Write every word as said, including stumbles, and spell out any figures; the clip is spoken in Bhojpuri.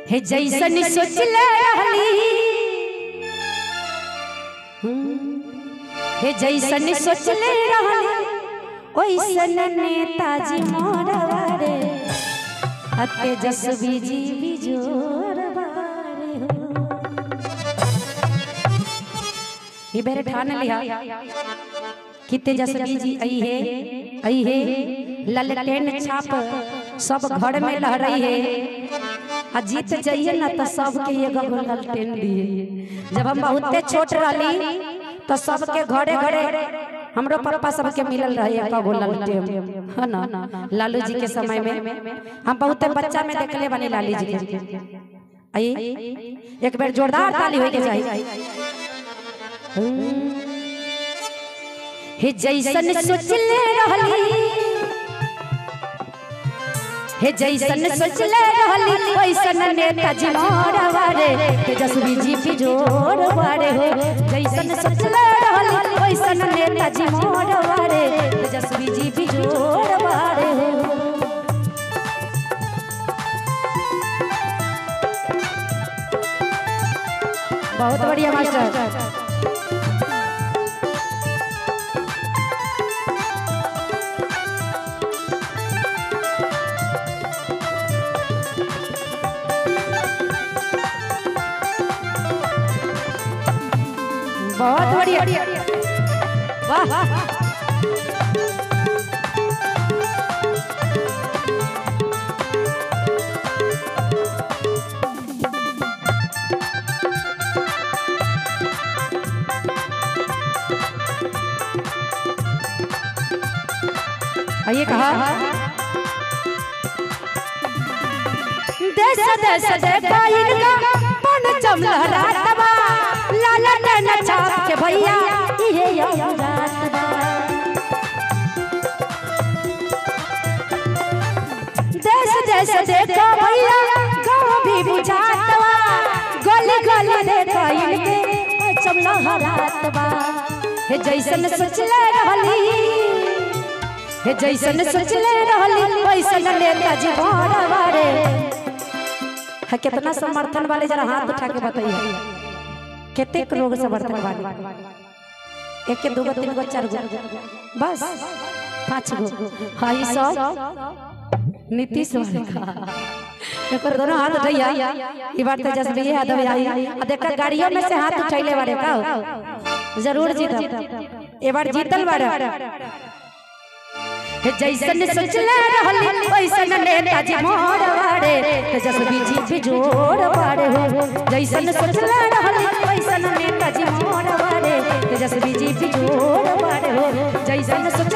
हे जैसन सोचले रहली हे जैसन सोचले रहली ओइसन नेताजी मोरवा रे तेजस्वी जी बिजोरवा रे ये बेरे ठान लिया कि तेजस्वी जी आई है आई है ललटेन छाप सब घर में लह रही है आ जीत जाइए ना तो सबके एगो ललटेन दिए। जब हम बहुते छोट रही तो सबके घरे घरे हमरो पापा सबके मिलल रहे एगो ललटेन है ना। लालू जी के समय में हम बहुते बच्चा में देखले बनी लालू जी के। आई एक बार जोरदार ताली होय के चाहिए। हे जैसन सोचले रहली हे जैसन सोचले रहली वैसन नेताजी मोरवा रे तेजस्वी जी बिजोरवा रे हो। जैसन सोचले रहली वैसन नेताजी मोरवा रे तेजस्वी जी बिजोरवा रे हो। बहुत बढ़िया मास्टर। बहुत बढ़िया वाह। आइए कहा देश देश देखा इनका पन चमलहरातबा लाला ने छाप के भैया इहे रातबा। देश देश देखा भैया गाँव भी बुझातबा गली गली देखा इनके चमलहरातबा। हे जैसन सोचले रहली हे जैसन सोचले रहली वैसन नेताजी मोरवा रे। है कितना समर्थन वाले जरा हाथ उठा के बताइए कितने लोग समर्थन वाले। एक के दो गो तीन गो चार गो बस पांच गो। हाँ ये सब नीतीश वाले का एक दोनों हाथ उठाइया। ये बार तेजस्वी यादव आई देखा गाड़ियों में से हाथ उठाइले वाले का जरूर जीत ए बार जीतल बारे। हे जैसन सोचले रहली वैसन नेताजी मोरवा रे तेजस्वी जी बिजोरवा रे हो। जैसन सोचले रहली वैसन नेताजी मोरवा रे तेजस्वी जी बिजोरवा रे हो। जैसन